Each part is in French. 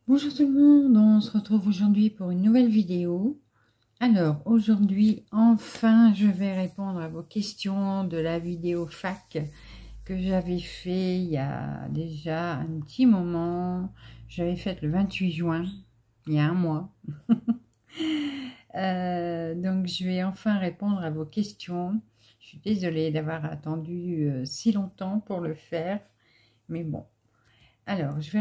Bonjour tout le monde, on se retrouve aujourd'hui pour une nouvelle vidéo. Alors aujourd'hui, enfin, je vais répondre à vos questions de la vidéo fac que j'avais fait il y a déjà un petit moment. J'avais fait le 28 juin, il y a un mois. Donc je vais enfin répondre à vos questions. Je suis désolée d'avoir attendu si longtemps pour le faire, mais bon. Alors, je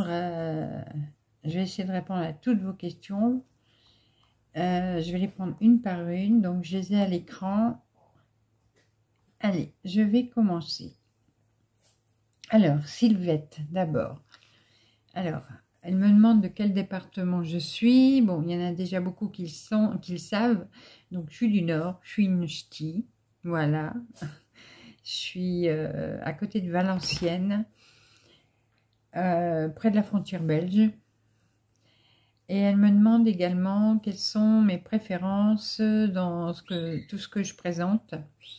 vais essayer de répondre à toutes vos questions. Je vais les prendre une par une, donc je les ai à l'écran. Allez, je vais commencer. Alors, Sylvette, d'abord. Alors, elle me demande de quel département je suis. Bon, il y en a déjà beaucoup qui le savent. Donc, je suis du Nord, je suis une ch'ti. Voilà. Je suis à côté de Valenciennes, près de la frontière belge. Et elle me demande également quelles sont mes préférences dans tout ce que je présente.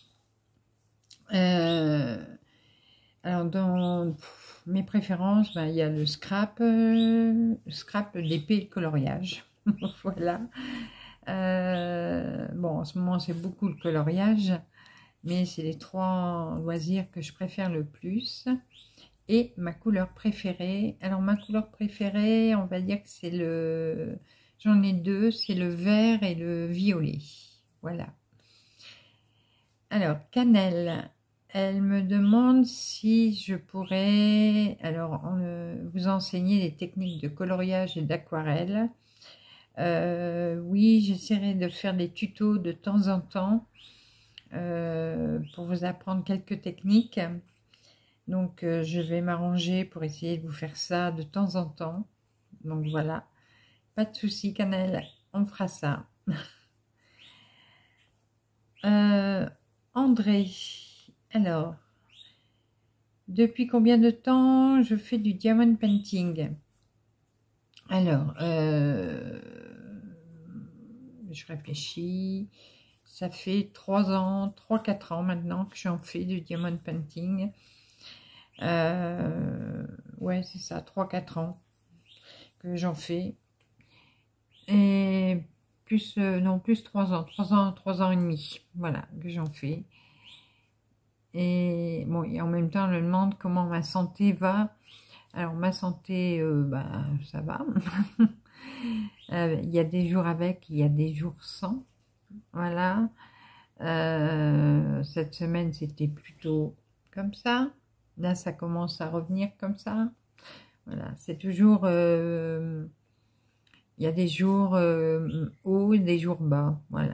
Alors, dans mes préférences, il y a le scrap d'épée et le coloriage. Voilà. Bon, en ce moment, c'est beaucoup le coloriage, mais c'est les trois loisirs que je préfère le plus. Et ma couleur préférée, alors ma couleur préférée, on va dire que c'est le... J'en ai deux, c'est le vert et le violet. Voilà. Alors, Cannelle, elle me demande si je pourrais vous enseigner les techniques de coloriage et d'aquarelle. Oui, j'essaierai de faire des tutos de temps en temps pour vous apprendre quelques techniques. Donc, je vais m'arranger pour essayer de vous faire ça de temps en temps. Donc, voilà. Pas de souci, Cannelle. On fera ça. André. Alors, depuis combien de temps je fais du diamond painting? Alors, je réfléchis. Ça fait 3-4 ans maintenant que j'en fais du diamond painting. Ouais, c'est ça, 3-4 ans que j'en fais. Et plus, non, plus 3 ans, 3 ans et demi, voilà, que j'en fais. Et bon, et en même temps, je me demande comment ma santé va. Alors, ma santé, ça va. Il y a des jours avec, il y a des jours sans. Voilà. Cette semaine, c'était plutôt comme ça. Là, ça commence à revenir comme ça. Voilà, c'est toujours... il y a des jours hauts et des jours bas. Voilà.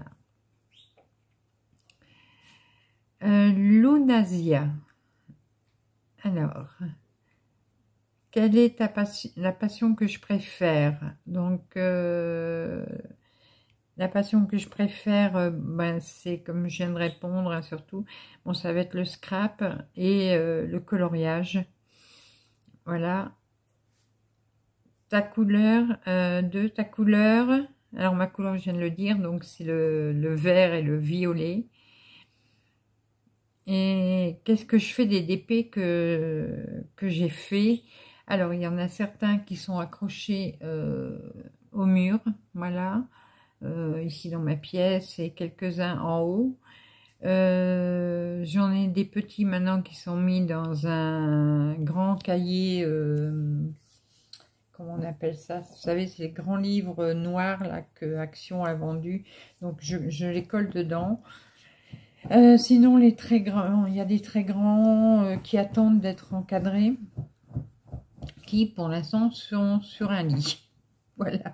Lunasia. Alors, quelle est la passion que je préfère? Donc, la passion que je préfère, c'est comme je viens de répondre, hein, surtout, bon, ça va être le scrap et le coloriage. Voilà. Ta couleur, ta couleur. Alors, ma couleur, je viens de le dire, donc c'est le vert et le violet. Et qu'est-ce que je fais des DP que j'ai fait? Alors, il y en a certains qui sont accrochés au mur, voilà, ici dans ma pièce, et quelques-uns en haut. J'en ai des petits maintenant qui sont mis dans un grand cahier, comment on appelle ça? Vous savez, c'est les grands livres noirs là, que Action a vendu. Donc, je les colle dedans. Sinon, les très grands, il y a des très grands qui attendent d'être encadrés, qui pour l'instant sont sur un lit. Voilà.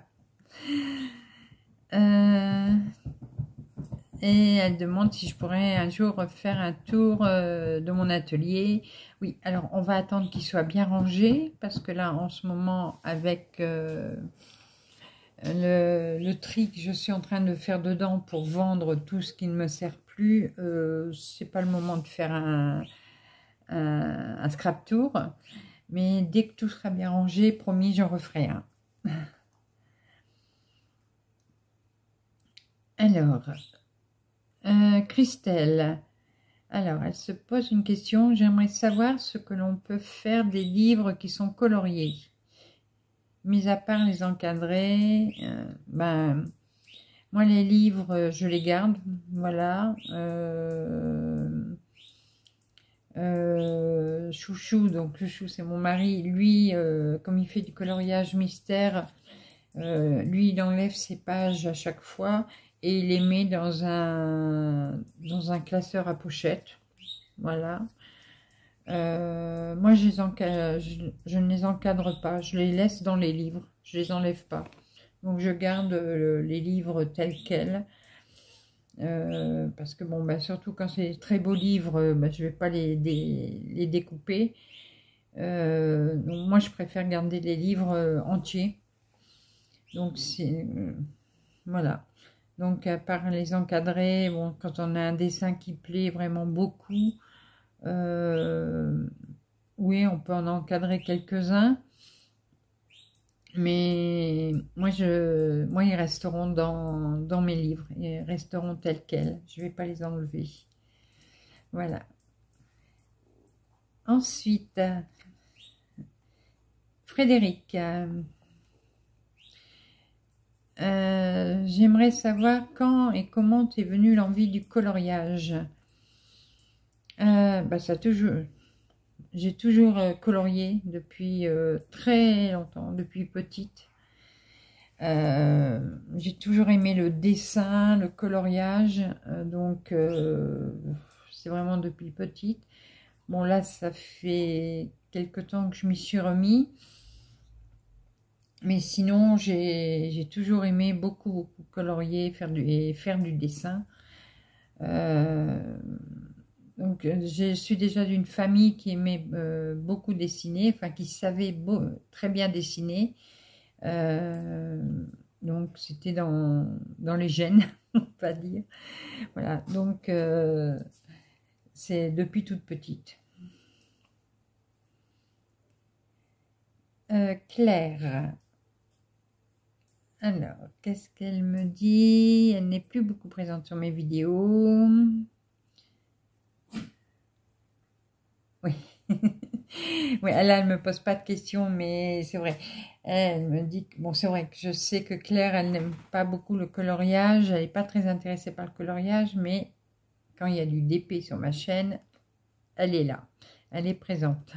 Et elle demande si je pourrais un jour faire un tour de mon atelier. Oui, alors on va attendre qu'il soit bien rangé, parce que là, en ce moment, avec le tri que je suis en train de faire dedans pour vendre tout ce qui ne me sert plus, c'est pas le moment de faire un scrap tour, mais dès que tout sera bien rangé, promis, j'en referai un. Alors, Christelle, alors elle se pose une question: j'aimerais savoir ce que l'on peut faire des livres qui sont coloriés. mis à part les encadrés, ben, moi les livres, je les garde, voilà. Chouchou, donc Chouchou c'est mon mari, lui, comme il fait du coloriage mystère, lui il enlève ses pages à chaque fois et il les met dans un classeur à pochette, voilà. Moi je ne les encadre pas, je les laisse dans les livres, je les enlève pas, donc je garde les livres tels quels. Parce que bon, bah, surtout quand c'est des très beaux livres, bah, je vais pas les découper. Donc moi je préfère garder les livres entiers. Donc c'est voilà. Donc à part les encadrer, bon, quand on a un dessin qui plaît vraiment beaucoup, oui, on peut en encadrer quelques-uns. Mais moi, ils resteront dans mes livres. Ils resteront tels quels. Je ne vais pas les enlever. Voilà. Ensuite, Frédéric. J'aimerais savoir quand et comment t'es venue l'envie du coloriage. Bah, j'ai toujours colorié depuis très longtemps, depuis petite. J'ai toujours aimé le dessin, le coloriage, donc c'est vraiment depuis petite. Bon là, ça fait quelque temps que je m'y suis remis, mais sinon j'ai toujours aimé beaucoup colorier, faire du dessin. Donc je suis déjà d'une famille qui aimait beaucoup dessiner, enfin qui savait très bien dessiner. Donc c'était dans les gènes, on va dire. Voilà, donc c'est depuis toute petite. Claire. Alors, qu'est-ce qu'elle me dit? Elle n'est plus beaucoup présente sur mes vidéos. Oui. Oui, là, elle me pose pas de questions, mais c'est vrai. Elle me dit que, bon, c'est vrai que je sais que Claire, elle n'aime pas beaucoup le coloriage. Elle n'est pas très intéressée par le coloriage, mais quand il y a du DP sur ma chaîne, elle est là. Elle est présente.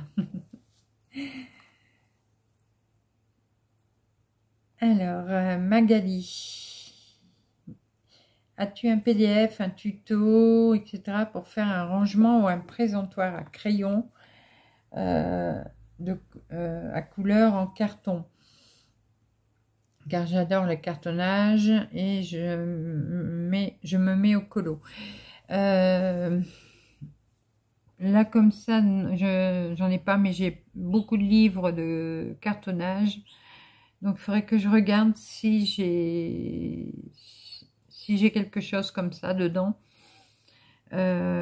Alors, Magali. As-tu un PDF, un tuto, etc. pour faire un rangement ou un présentoir à crayon à couleur en carton? Car j'adore le cartonnage et je me mets au colo. Là comme ça, j'en ai pas, mais j'ai beaucoup de livres de cartonnage. Donc il faudrait que je regarde si j'ai quelque chose comme ça dedans. Parce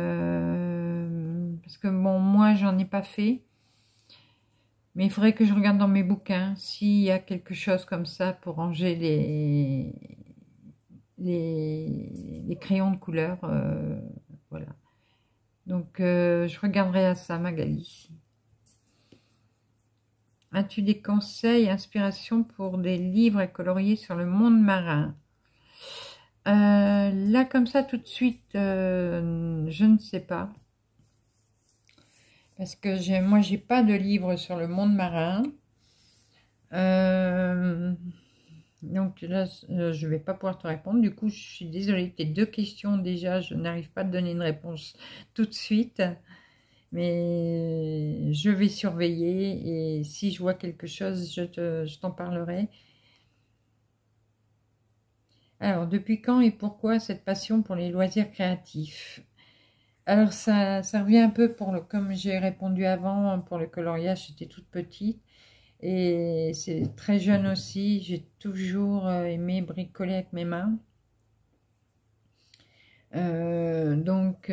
que bon, moi j'en ai pas fait. Mais il faudrait que je regarde dans mes bouquins s'il y a quelque chose comme ça pour ranger les crayons de couleur. Voilà. Donc, je regarderai à ça, Magali. As-tu des conseils, inspirations pour des livres à colorier sur le monde marin? Là, comme ça, tout de suite, je ne sais pas. Parce que moi, j'ai pas de livre sur le monde marin. Donc là, je vais pas pouvoir te répondre. Du coup, je suis désolée. Tes deux questions, déjà, je n'arrive pas à te donner une réponse tout de suite. Mais je vais surveiller. Et si je vois quelque chose, je t'en parlerai. Alors, depuis quand et pourquoi cette passion pour les loisirs créatifs? Alors, ça revient un peu comme j'ai répondu avant, pour le coloriage, j'étais toute petite. Et c'est très jeune aussi, j'ai toujours aimé bricoler avec mes mains. Donc,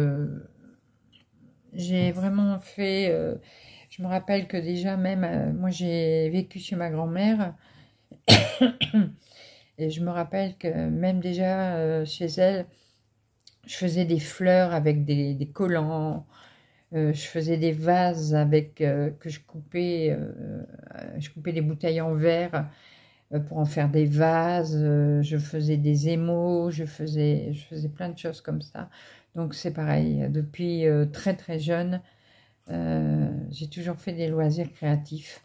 j'ai vraiment fait... je me rappelle que déjà même, moi j'ai vécu chez ma grand-mère. Et je me rappelle que même déjà chez elle, je faisais des fleurs avec des collants. Je faisais des vases avec que je coupais des bouteilles en verre pour en faire des vases. Je faisais des émaux, je faisais plein de choses comme ça. Donc c'est pareil, depuis très très jeune, j'ai toujours fait des loisirs créatifs.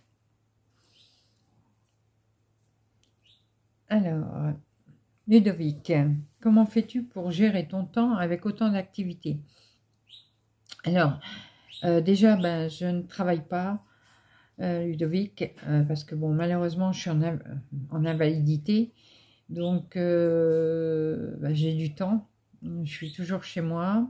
Alors, Ludovic, comment fais-tu pour gérer ton temps avec autant d'activités? Alors, déjà, ben, je ne travaille pas, Ludovic, parce que bon, malheureusement, je suis en invalidité, donc ben, j'ai du temps. Je suis toujours chez moi.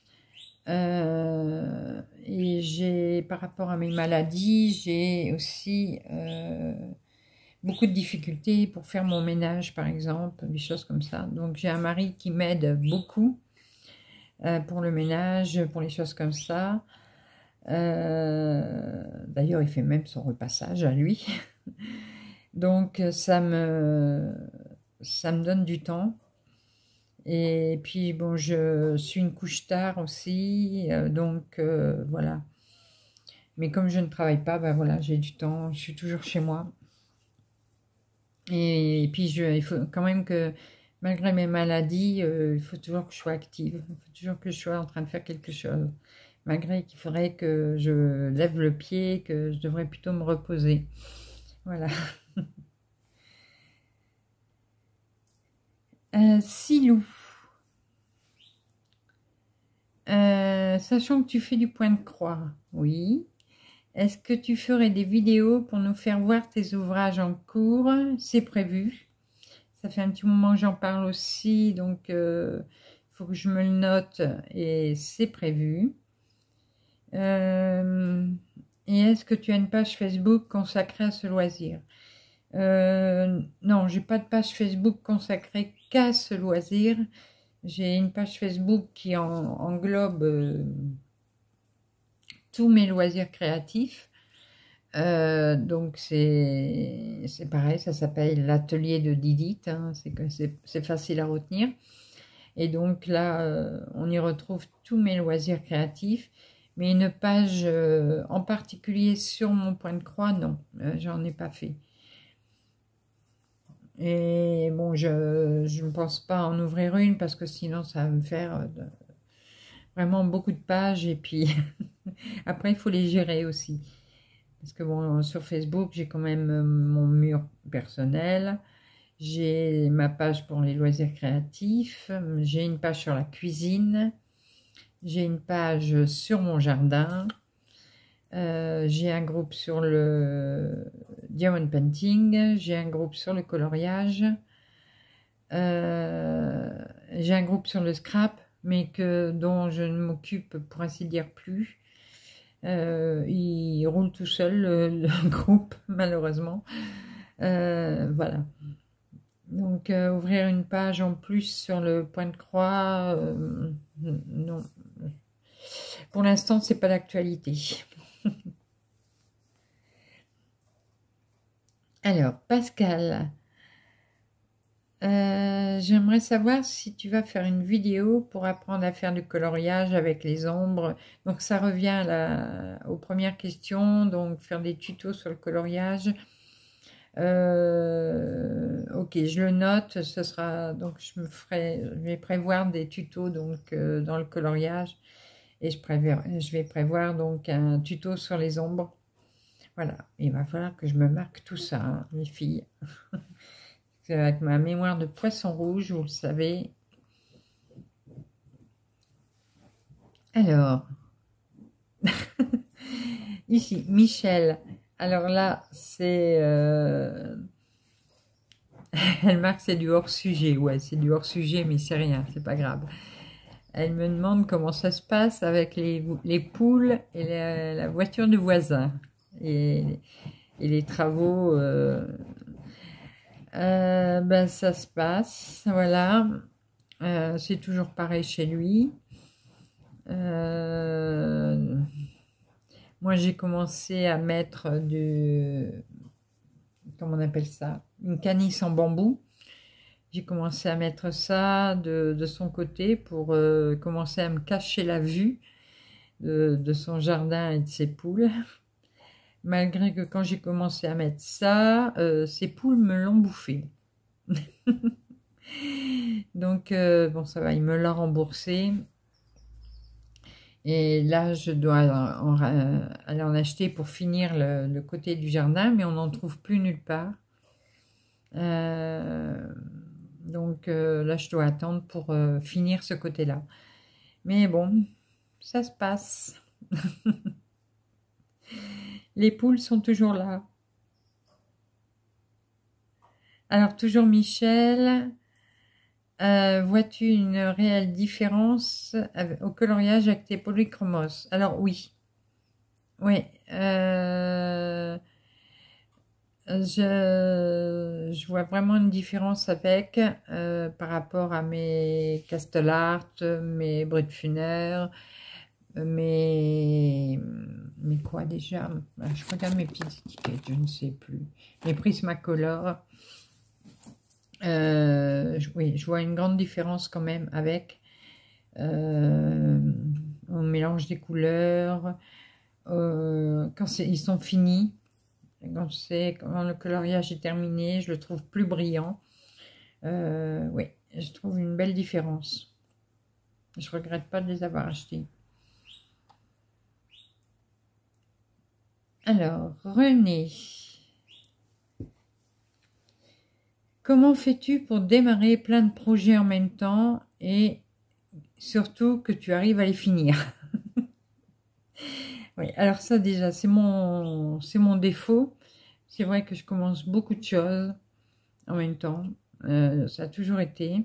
Et j'ai, par rapport à mes maladies, j'ai aussi beaucoup de difficultés pour faire mon ménage, par exemple, des choses comme ça. Donc j'ai un mari qui m'aide beaucoup pour le ménage, pour les choses comme ça. D'ailleurs, il fait même son repassage à lui. Donc ça me donne du temps. Et puis bon, je suis une couche tard aussi, donc voilà. Mais comme je ne travaille pas, ben voilà, j'ai du temps, je suis toujours chez moi. Et puis il faut quand même que, malgré mes maladies, il faut toujours que je sois active, il faut toujours que je sois en train de faire quelque chose. Malgré qu'il faudrait que je lève le pied, que je devrais plutôt me reposer. Voilà. Silou. Sachant que tu fais du point de croix, oui. Est-ce que tu ferais des vidéos pour nous faire voir tes ouvrages en cours? C'est prévu. Ça fait un petit moment que j'en parle aussi, donc il faut que je me le note et c'est prévu. Et est-ce que tu as une page Facebook consacrée à ce loisir? Non, j'ai pas de page Facebook consacrée qu'à ce loisir. J'ai une page Facebook qui englobe tous mes loisirs créatifs. Donc c'est pareil, ça s'appelle l'atelier de Didit, hein, c'est facile à retenir. Et donc là, on y retrouve tous mes loisirs créatifs, mais une page en particulier sur mon point de croix, non, j'en ai pas fait. Et bon, je ne pense pas en ouvrir une parce que sinon ça va me faire vraiment beaucoup de pages et puis après il faut les gérer aussi. Parce que bon, sur Facebook, j'ai quand même mon mur personnel, j'ai ma page pour les loisirs créatifs, j'ai une page sur la cuisine, j'ai une page sur mon jardin, j'ai un groupe sur le diamond painting, j'ai un groupe sur le coloriage, j'ai un groupe sur le scrap, mais dont je ne m'occupe pour ainsi dire plus. Il roule tout seul, le groupe, malheureusement. Voilà. Donc, ouvrir une page en plus sur le point de croix, non. Pour l'instant, c'est pas d'actualité. Alors, Pascal, j'aimerais savoir si tu vas faire une vidéo pour apprendre à faire du coloriage avec les ombres. Donc ça revient aux premières questions, donc faire des tutos sur le coloriage. Ok, je le note, ce sera donc je vais prévoir des tutos donc dans le coloriage et je vais prévoir donc un tuto sur les ombres. Voilà, il va falloir que je me marque tout ça, hein, les filles. Avec ma mémoire de poisson rouge, vous le savez. Alors, ici, Michel. Alors là, c'est... Elle marque c'est du hors-sujet. Ouais, c'est du hors-sujet, mais c'est rien, c'est pas grave. Elle me demande comment ça se passe avec les poules et la voiture du voisin. Et les travaux... ben, ça se passe, voilà. C'est toujours pareil chez lui. Moi, j'ai commencé à mettre comment on appelle ça? Une canisse en bambou. J'ai commencé à mettre ça de son côté pour commencer à me cacher la vue. de son jardin et de ses poules. Malgré que quand j'ai commencé à mettre ça, ces poules me l'ont bouffé. Donc, bon, ça va, il me l'a remboursé. Et là, je dois aller en acheter pour finir le côté du jardin, mais on n'en trouve plus nulle part. Donc là, je dois attendre pour finir ce côté-là. Mais bon, ça se passe. Les poules sont toujours là. Alors, toujours Michel, vois-tu une réelle différence au coloriage avec tes polychromos? Alors oui, oui. Je vois vraiment une différence avec par rapport à mes Castellart, mes Brutfuner, mes quoi déjà? Je regarde mes petites étiquettes, je ne sais plus. Mes Prismacolor. Oui, je vois une grande différence quand même avec au mélange des couleurs, quand ils sont finis. Quand le coloriage est terminé, je le trouve plus brillant. Oui, je trouve une belle différence. Je regrette pas de les avoir achetés. Alors, René, comment fais-tu pour démarrer plein de projets en même temps et surtout que tu arrives à les finir? Oui, alors ça déjà, c'est mon défaut. C'est vrai que je commence beaucoup de choses en même temps. Ça a toujours été.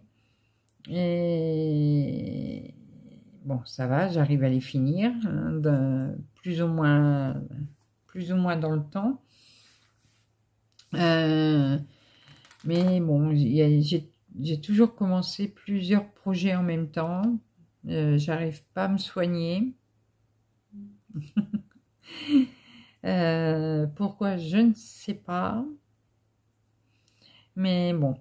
Et bon, ça va, j'arrive à les finir, hein, plus ou moins dans le temps. Mais bon, j'ai toujours commencé plusieurs projets en même temps. J'arrive pas à me soigner. Pourquoi, je ne sais pas. Mais bon,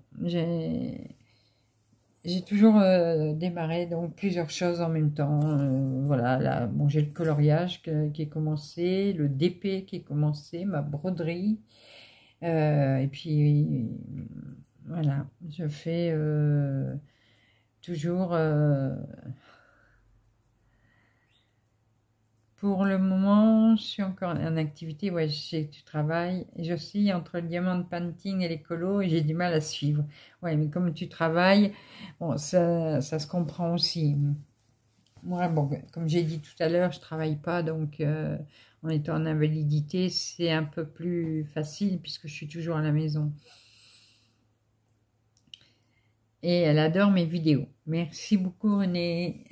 j'ai toujours démarré donc plusieurs choses en même temps. Voilà, là, bon, j'ai le coloriage qui est commencé, le DP qui est commencé, ma broderie. Et puis voilà, je fais toujours pour le moment, je suis encore en activité. Ouais, je sais que tu travailles. J'oscille entre le diamant painting et l'écolo et j'ai du mal à suivre. Ouais, mais comme tu travailles, bon, ça se comprend aussi. Moi, bon, comme j'ai dit tout à l'heure, je travaille pas, donc en étant en invalidité, c'est un peu plus facile puisque je suis toujours à la maison. Et elle adore mes vidéos. Merci beaucoup, René.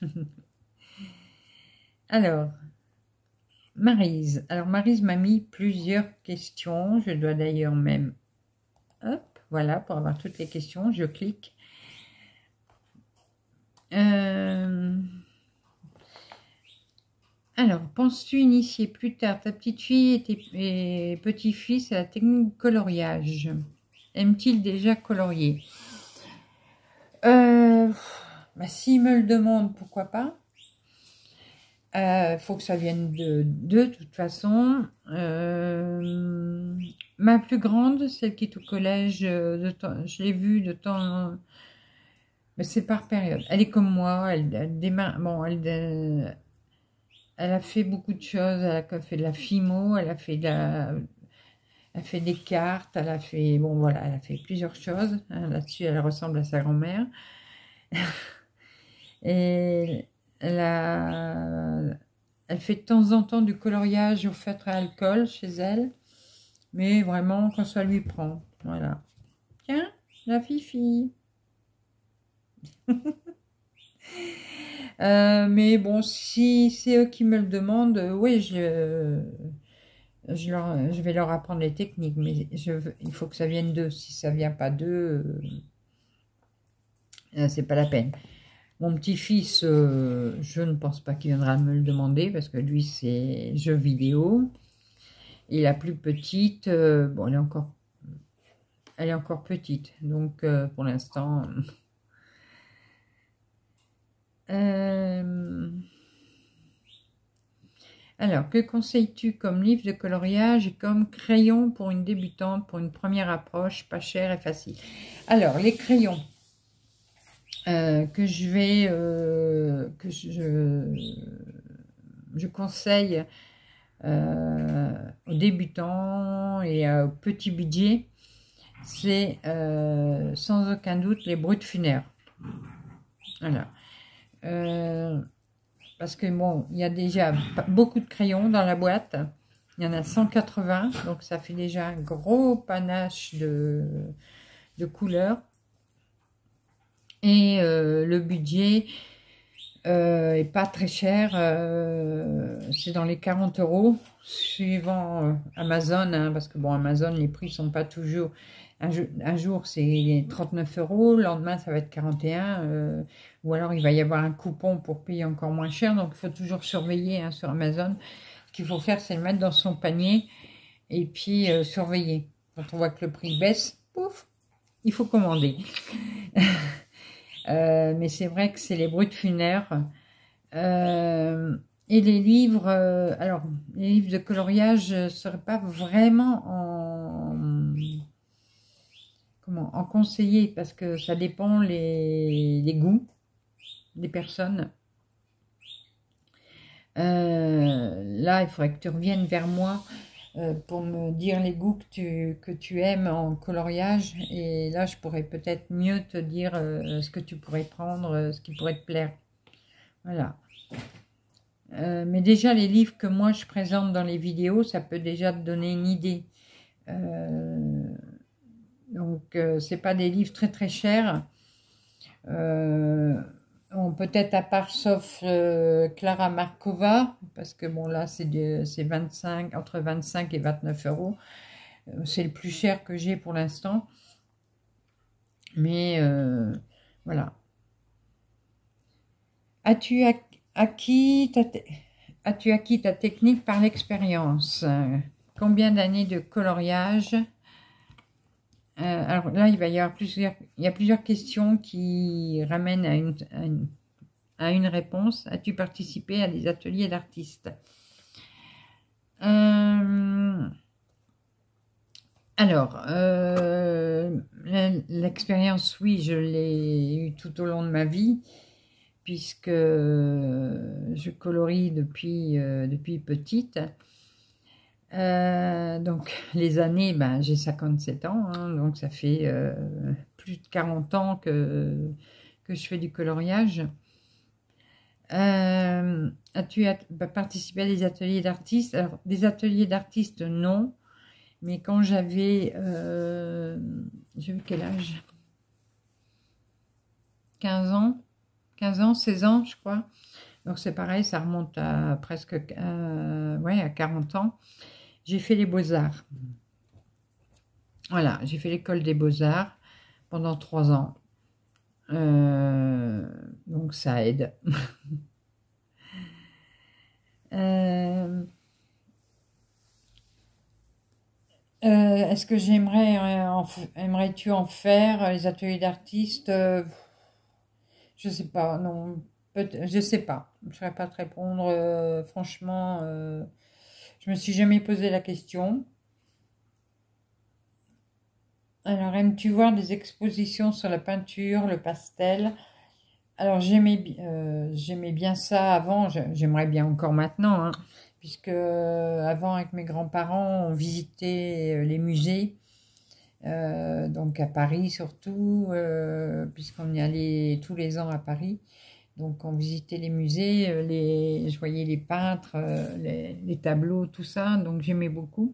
Alors, Maryse. Alors, Maryse m'a mis plusieurs questions. Je dois d'ailleurs même... Hop, voilà, pour avoir toutes les questions, je clique. Alors, penses-tu initier plus tard ta petite fille et petits-fils à la technique de coloriage? Aime-t-il déjà colorier? Bah, s'il me le demande, pourquoi pas? Faut que ça vienne de toute façon. Ma plus grande, celle qui est au collège, je l'ai vue de temps, mais c'est par période. Elle est comme moi, elle démarre, bon, elle a fait beaucoup de choses. Elle a fait de la fimo, elle a fait des cartes, elle a fait, bon voilà, elle a fait plusieurs choses. Hein, là-dessus, elle ressemble à sa grand-mère. Et elle fait de temps en temps du coloriage au feutre à alcool chez elle, mais vraiment quand ça lui prend. Voilà. Tiens, la fifi. Mais bon, si c'est eux qui me le demandent, oui, je vais leur apprendre les techniques, mais il faut que ça vienne d'eux. Si ça vient pas d'eux, c'est pas la peine. Mon petit-fils, je ne pense pas qu'il viendra me le demander parce que lui, c'est jeux vidéo. Et la plus petite, bon, elle est encore petite, donc pour l'instant. Alors, que conseilles-tu comme livre de coloriage et comme crayon pour une débutante, pour une première approche, pas cher et facile? Alors, les crayons que je conseille aux débutants et au petit budget, c'est sans aucun doute les brutes funèbres. Voilà. Parce que bon, il y a déjà beaucoup de crayons dans la boîte. Il y en a 180, donc ça fait déjà un gros panache de couleurs. Et le budget est pas très cher, c'est dans les 40 €, suivant Amazon, hein, parce que bon, Amazon, les prix sont pas toujours... Un jour, c'est 39 €, le lendemain, ça va être 41, ou alors il va y avoir un coupon pour payer encore moins cher, donc il faut toujours surveiller, hein, sur Amazon. Ce qu'il faut faire, c'est le mettre dans son panier, et puis surveiller. Quand on voit que le prix baisse, pouf, il faut commander. Mais c'est vrai que c'est les brutes funèbres. Et les livres, alors, les livres de coloriage ne seraient pas vraiment en conseiller, parce que ça dépend les goûts des personnes. Là, il faudrait que tu reviennes vers moi pour me dire les goûts que tu aimes en coloriage, et là je pourrais peut-être mieux te dire ce que tu pourrais prendre, ce qui pourrait te plaire. Voilà. Mais déjà les livres que moi je présente dans les vidéos, ça peut déjà te donner une idée. Donc c'est pas des livres très très chers. Peut-être à part sauf Clara Markova, parce que bon là c'est entre 25 et 29 €. C'est le plus cher que j'ai pour l'instant. Mais voilà. As-tu acquis ta technique par l'expérience? Combien d'années de coloriage? Alors là, il y a plusieurs questions qui ramènent à une réponse. As-tu participé à des ateliers d'artistes? Alors, l'expérience, oui, je l'ai eue tout au long de ma vie, puisque je colorie depuis petite. Donc les années, ben, j'ai 57 ans, hein, donc ça fait plus de 40 ans que je fais du coloriage. As-tu participé à des ateliers d'artistes? Alors, des ateliers d'artistes, non. Mais quand j'avais quel âge? 15 ans, 16 ans, je crois. Donc c'est pareil, ça remonte à presque à 40 ans. J'ai fait les Beaux-Arts. Voilà, j'ai fait l'école des Beaux-Arts pendant 3 ans. Donc ça aide. Est-ce que aimerais-tu en faire les ateliers d'artistes? Je sais pas, non, je sais pas. Je ne saurais pas te répondre. Franchement, je me suis jamais posé la question. Alors, aimes-tu voir des expositions sur la peinture, le pastel? Alors, j'aimais bien ça avant, j'aimerais bien encore maintenant, hein, puisque avant, avec mes grands-parents, on visitait les musées, donc à Paris surtout, puisqu'on y allait tous les ans à Paris. Donc, on visitait les musées, je voyais les peintres, les tableaux, tout ça, donc j'aimais beaucoup.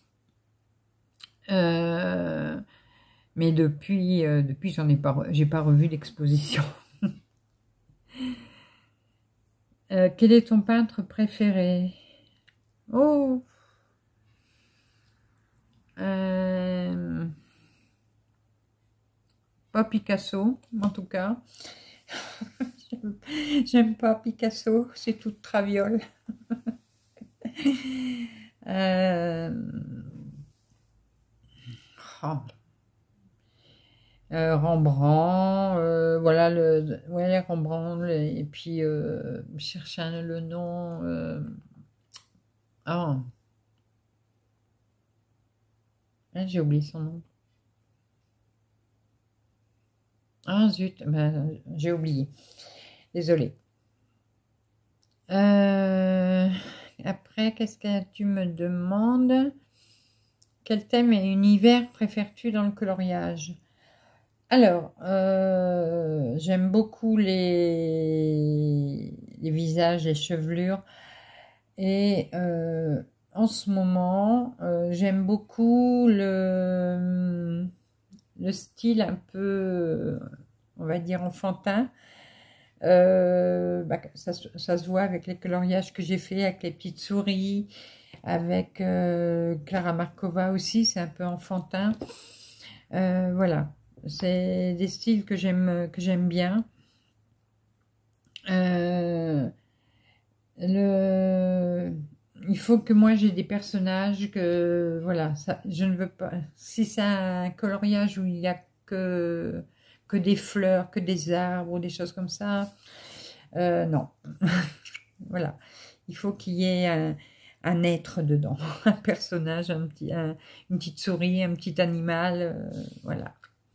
Mais depuis j'ai pas revu l'exposition. Quel est ton peintre préféré? Oh, pas Picasso, en tout cas. J'aime pas Picasso, c'est tout traviole. Oh. Rembrandt, voilà Rembrandt, et puis je cherche le nom, Oh, ah, j'ai oublié son nom. Ah zut, ben, j'ai oublié. Désolée. Euh, Après, qu'est-ce que tu me demandes? Quel thème et univers préfères-tu dans le coloriage? Alors, j'aime beaucoup les visages, les chevelures. Et en ce moment, j'aime beaucoup le style un peu, on va dire, enfantin. Bah, ça se voit avec les coloriages que j'ai fait avec les petites souris, avec Clara Markova aussi, c'est un peu enfantin. Voilà, c'est des styles que j'aime bien. Euh, le... Il faut que moi j'ai des personnages que voilà, ça, je ne veux pas. Si c'est un coloriage où il n'y a que des fleurs, que des arbres ou des choses comme ça, non. Voilà, il faut qu'il y ait un être dedans, un personnage, une petite souris, un petit animal, voilà.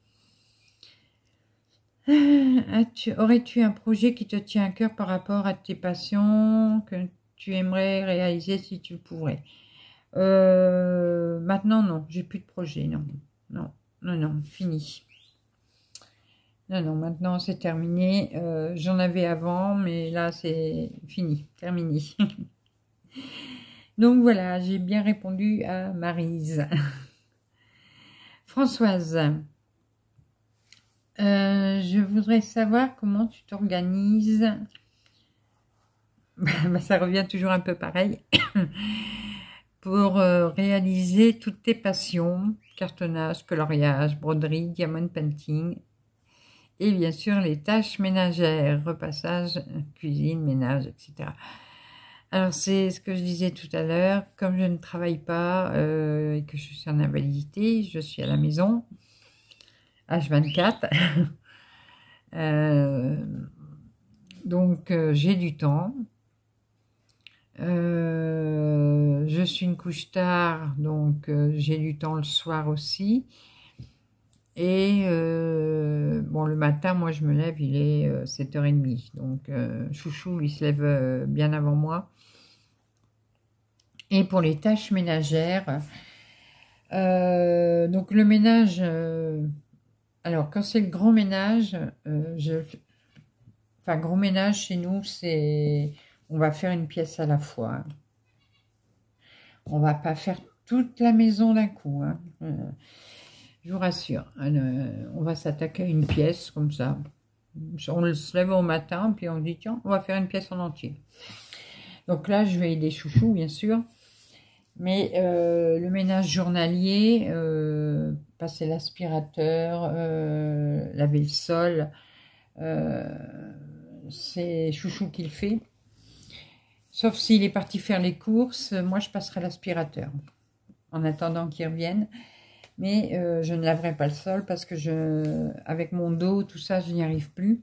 Aurais-tu un projet qui te tient à cœur par rapport à tes passions que tu aimerais réaliser si tu pourrais? Maintenant, non, j'ai plus de projet, non. Non, non, non, fini. Non, non, maintenant c'est terminé. J'en avais avant, mais là c'est fini, terminé. Donc voilà, j'ai bien répondu à Maryse. Françoise, je voudrais savoir comment tu t'organises. Ça revient toujours un peu pareil. Pour réaliser toutes tes passions, cartonnage, coloriage, broderie, diamond painting, et bien sûr les tâches ménagères, repassage, cuisine, ménage, etc. Alors c'est ce que je disais tout à l'heure, comme je ne travaille pas et que je suis en invalidité, je suis à la maison, H24, donc j'ai du temps. Je suis une couche tard, donc j'ai du temps le soir aussi. Et bon, le matin, moi, je me lève, il est 7h30. Donc, Chouchou, il se lève bien avant moi. Et pour les tâches ménagères, donc le ménage, alors quand c'est le grand ménage, enfin, gros ménage chez nous, c'est, on va faire une pièce à la fois. On va pas faire toute la maison d'un coup, hein. Je vous rassure, on va s'attaquer à une pièce comme ça. On se lève au matin, puis on dit tiens, on va faire une pièce en entier. Donc là, je vais aider Chouchou, bien sûr. Mais le ménage journalier, passer l'aspirateur, laver le sol, c'est Chouchou qui le fait. Sauf s'il est parti faire les courses, moi je passerai l'aspirateur en attendant qu'il revienne. Mais je ne laverai pas le sol parce que avec mon dos, tout ça, je n'y arrive plus.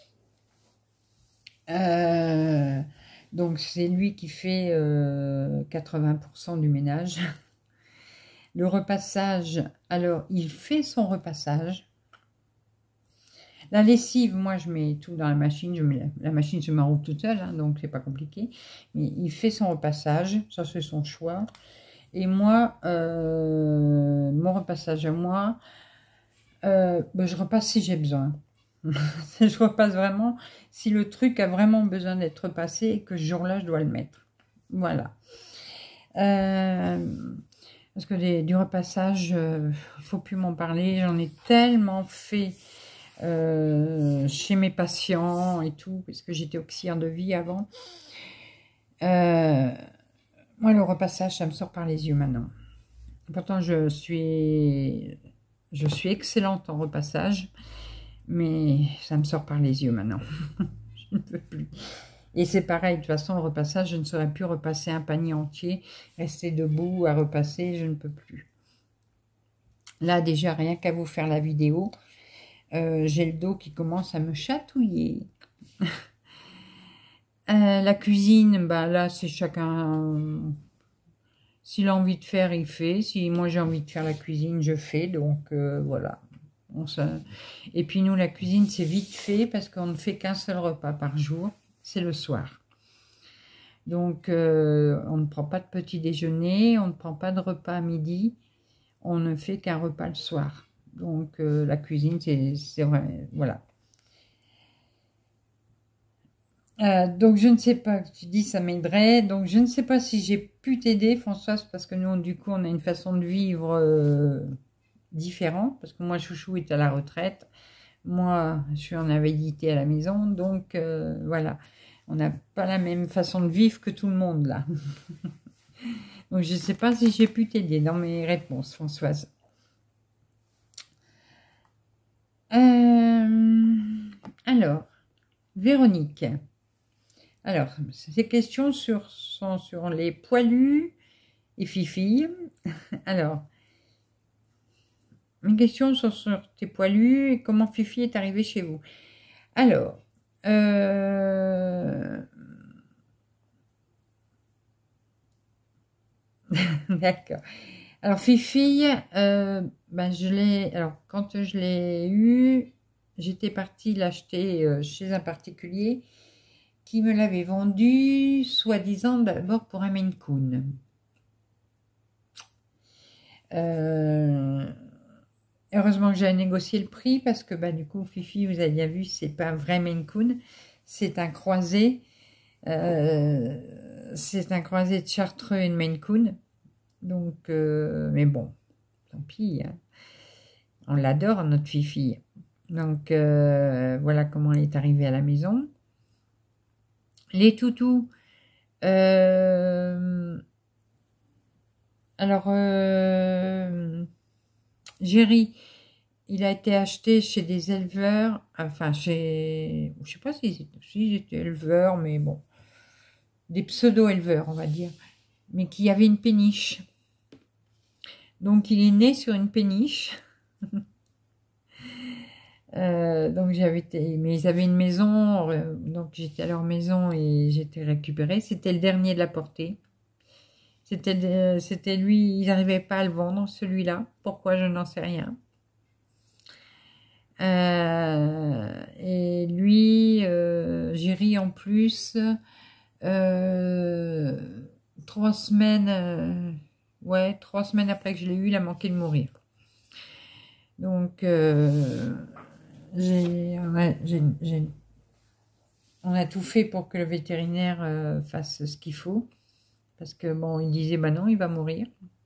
Donc c'est lui qui fait 80% du ménage. Le repassage, alors il fait son repassage. La lessive, moi je mets tout dans la machine, la machine se met en route toute seule, hein, donc c'est pas compliqué. Mais il fait son repassage, ça c'est son choix. Et moi, mon repassage à moi, ben, je repasse si j'ai besoin. Je repasse vraiment si le truc a vraiment besoin d'être repassé et que ce jour-là, je dois le mettre. Voilà. Parce que du repassage, il ne faut plus m'en parler. J'en ai tellement fait chez mes patients et tout, parce que j'étais auxiliaire de vie avant. Moi, le repassage, ça me sort par les yeux maintenant. Pourtant, je suis excellente en repassage, mais ça me sort par les yeux maintenant. Je ne peux plus. Et c'est pareil, de toute façon, le repassage, je ne saurais plus repasser un panier entier, rester debout à repasser, je ne peux plus. Là, déjà, rien qu'à vous faire la vidéo, j'ai le dos qui commence à me chatouiller. La cuisine, bah là, c'est chacun S'il a envie de faire, il fait. Si moi j'ai envie de faire la cuisine, je fais. Donc voilà. Et puis nous, la cuisine, c'est vite fait parce qu'on ne fait qu'un seul repas par jour. C'est le soir. Donc on ne prend pas de petit déjeuner, on ne prend pas de repas à midi. On ne fait qu'un repas le soir. Donc la cuisine, c'est vrai. Voilà. Donc je ne sais pas, tu dis ça m'aiderait, donc je ne sais pas si j'ai pu t'aider Françoise, parce que nous du coup on a une façon de vivre différente, parce que moi Chouchou est à la retraite, moi je suis en invalidité à la maison, donc voilà, on n'a pas la même façon de vivre que tout le monde là. Donc je ne sais pas si j'ai pu t'aider dans mes réponses Françoise. Alors, Véronique. Alors, ces questions sont sur les poilus et Fifi. Alors, mes questions sont sur tes poilus et comment Fifi est arrivée chez vous. Alors, d'accord. Alors, Fifi, alors, quand je l'ai eu, j'étais partie l'acheter chez un particulier qui me l'avait vendu, soi-disant d'abord pour un Maine Coon. Heureusement que j'ai négocié le prix parce que du coup, Fifi, vous avez bien vu, c'est pas un vrai Maine Coon, c'est un croisé. C'est un croisé de Chartreux et de Maine Coon. Donc, mais bon, tant pis. Hein. On l'adore, notre Fifi. Donc, voilà comment elle est arrivée à la maison. Les toutous. Alors, Jerry, il a été acheté chez des éleveurs, enfin chez, je sais pas si j'étais éleveur, mais bon, des pseudo-éleveurs, on va dire, mais qui avaient une péniche. Donc il est né sur une péniche. Donc j'avais été, mais ils avaient une maison, donc j'étais à leur maison et j'étais récupérée. C'était le dernier de la portée. C'était lui, ils n'arrivaient pas à le vendre, celui-là. Pourquoi, je n'en sais rien. Et lui, Jerry en plus, 3 semaines, ouais, 3 semaines après que je l'ai eu, il a manqué de mourir. Donc, on a tout fait pour que le vétérinaire fasse ce qu'il faut. Parce que bon, il disait, bah non, il va mourir.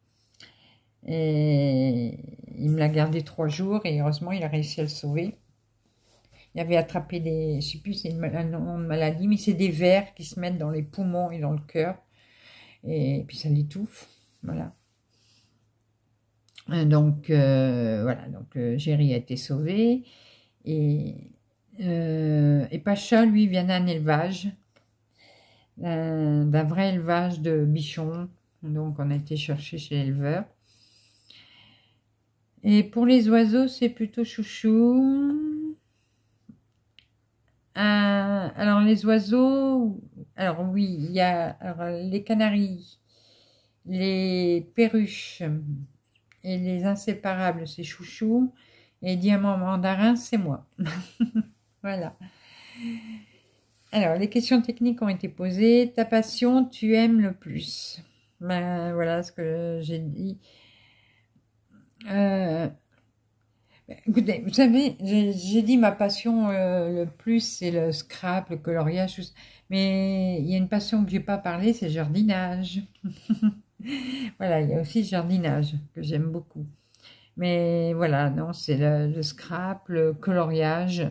Et il me l'a gardé 3 jours et heureusement, il a réussi à le sauver. Il avait attrapé des, je sais plus, c'est un nom de maladie, mais c'est des vers qui se mettent dans les poumons et dans le cœur. Et puis ça l'étouffe. Voilà. Donc, voilà. Donc, Jerry a été sauvé. Et Pacha, lui, vient d'un élevage. D'un vrai élevage de bichons. Donc, on a été chercher chez l'éleveur. Et pour les oiseaux, c'est plutôt Chouchou. Alors, les oiseaux, alors oui, il y a alors, les canaris, les perruches et les inséparables, c'est Chouchou. Et diamant mandarin, c'est moi. Voilà. Alors, les questions techniques ont été posées. Ta passion, tu aimes le plus. Voilà ce que j'ai dit. Écoutez, vous savez, j'ai dit ma passion le plus, c'est le scrap, le coloriage, mais il y a une passion que j'ai pas parlé, c'est le jardinage. Voilà, il y a aussi le jardinage que j'aime beaucoup. Mais voilà, non, c'est le scrap, le coloriage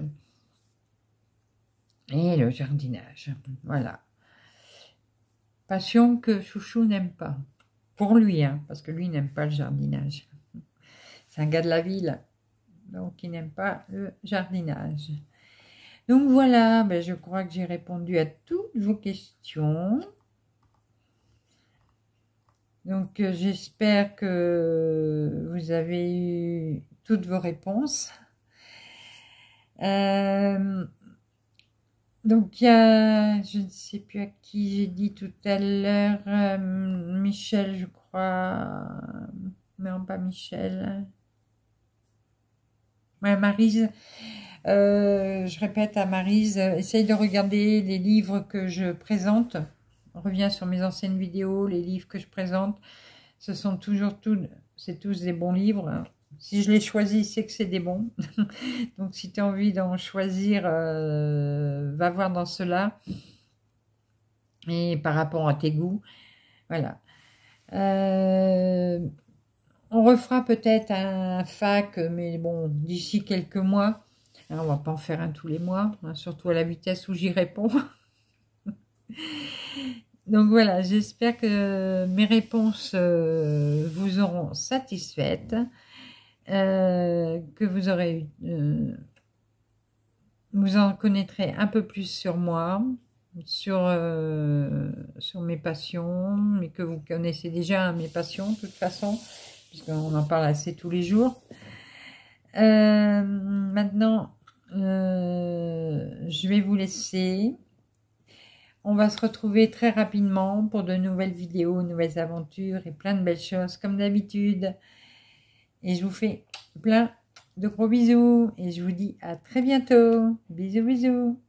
et le jardinage. Voilà. Passion que Chouchou n'aime pas. Pour lui, hein, parce que lui n'aime pas le jardinage. C'est un gars de la ville, donc il n'aime pas le jardinage. Donc voilà, je crois que j'ai répondu à toutes vos questions. Donc j'espère que vous avez eu toutes vos réponses. Donc il y a, je ne sais plus à qui j'ai dit tout à l'heure, Michel, je crois. Non, pas Michel. Ouais, Maryse. Je répète à Maryse, essaye de regarder les livres que je présente. On revient sur mes anciennes vidéos, les livres que je présente. Ce sont toujours c'est tous des bons livres. Si je les choisis, c'est que c'est des bons. Donc si tu as envie d'en choisir, va voir dans cela. Et par rapport à tes goûts, voilà. On refera peut-être un fac, mais bon, d'ici quelques mois. On va pas en faire un tous les mois, hein, surtout à la vitesse où j'y réponds. Donc voilà, j'espère que mes réponses vous auront satisfaites, que vous en connaîtrez un peu plus sur moi, sur mes passions, mais que vous connaissez déjà mes passions de toute façon, puisqu'on en parle assez tous les jours. Maintenant, je vais vous laisser. On va se retrouver très rapidement pour de nouvelles vidéos, nouvelles aventures et plein de belles choses comme d'habitude. Et je vous fais plein de gros bisous et je vous dis à très bientôt. Bisous, bisous.